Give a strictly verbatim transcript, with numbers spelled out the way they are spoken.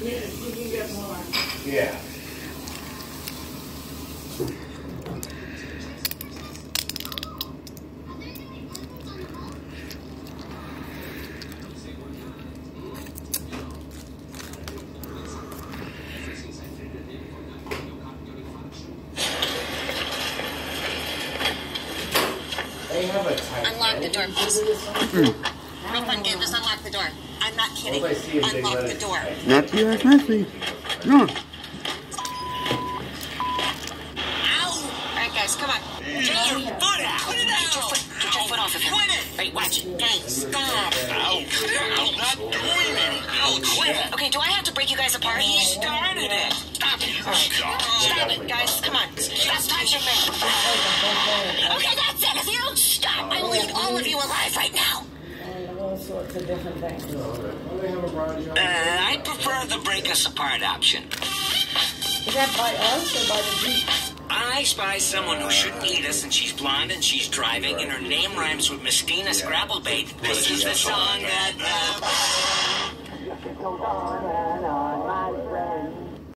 You, you can get more. Yeah. Unlock the door, please. Mm. Refund game, just unlock the door. I'm not kidding. Unlock the door. Not too that's messy. No. Ow! Alright guys, come on. Get your foot out! Put it out! Get your foot, get your foot off of him. Quit it! Wait, watch it. Guys, stop! Ow! I'm not doing anything. Ow, quit it! Okay, do I have to break you guys apart? He started it. Stop it. Alright, stop it, guys. Come on. Stop touching me. Okay, that's it. If you don't stop, I will eat all of you alive right now. And all sorts of different things. Uh, I prefer the break us apart option. Is that by us or by the Jeep? I spy someone who shouldn't eat us, and she's blonde, and she's driving, and her name rhymes with Mistina Scrabblebait. This is the song that... Uh...